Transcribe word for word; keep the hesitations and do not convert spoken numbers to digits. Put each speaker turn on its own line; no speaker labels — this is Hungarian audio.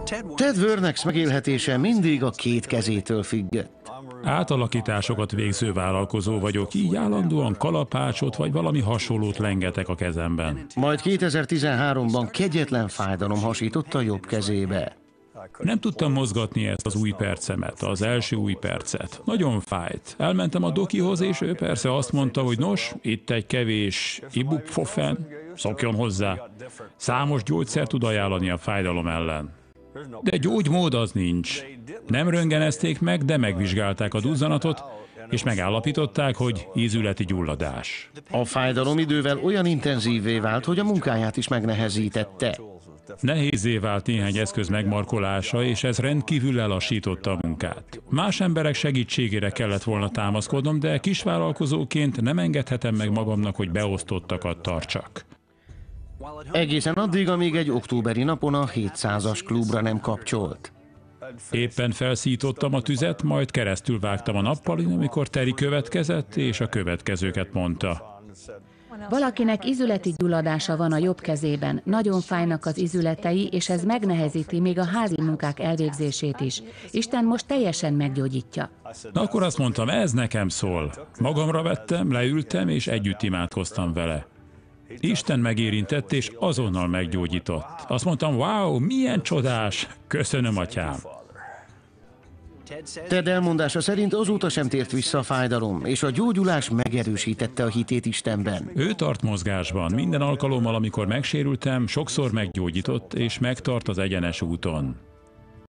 Ted Wernex megélhetése mindig a két kezétől függött.
Átalakításokat végző vállalkozó vagyok, így állandóan kalapácsot vagy valami hasonlót lengetek a kezemben.
Majd kétezer-tizenháromban kegyetlen fájdalom hasított a jobb kezébe.
Nem tudtam mozgatni ezt az új percemet, az első új percet. Nagyon fájt. Elmentem a dokihoz, és ő persze azt mondta, hogy nos, itt egy kevés ibuprofen, szokjon hozzá. Számos gyógyszert tud ajánlani a fájdalom ellen. De gyógymód az nincs. Nem röntgenezték meg, de megvizsgálták a duzzanatot, és megállapították, hogy ízületi gyulladás.
A fájdalom idővel olyan intenzívvé vált, hogy a munkáját is megnehezítette.
Nehézzé vált néhány eszköz megmarkolása, és ez rendkívül lelassította a munkát. Más emberek segítségére kellett volna támaszkodnom, de kisvállalkozóként nem engedhetem meg magamnak, hogy beosztottakat tartsak.
Egészen addig, amíg egy októberi napon a hétszázas klubra nem kapcsolt.
Éppen felszítottam a tüzet, majd keresztül vágtam a nappalin, amikor Terry következett, és a következőket mondta.
Valakinek izületi gyulladása van a jobb kezében, nagyon fájnak az izületei, és ez megnehezíti még a házi munkák elvégzését is. Isten most teljesen meggyógyítja.
Na, akkor azt mondtam, ez nekem szól. Magamra vettem, leültem, és együtt imádkoztam vele. Isten megérintett, és azonnal meggyógyított. Azt mondtam, wow, milyen csodás! Köszönöm, atyám!
Ted elmondása szerint azóta sem tért vissza a fájdalom, és a gyógyulás megerősítette a hitét Istenben.
Ő tart mozgásban. Minden alkalommal, amikor megsérültem, sokszor meggyógyított, és megtart az egyenes úton.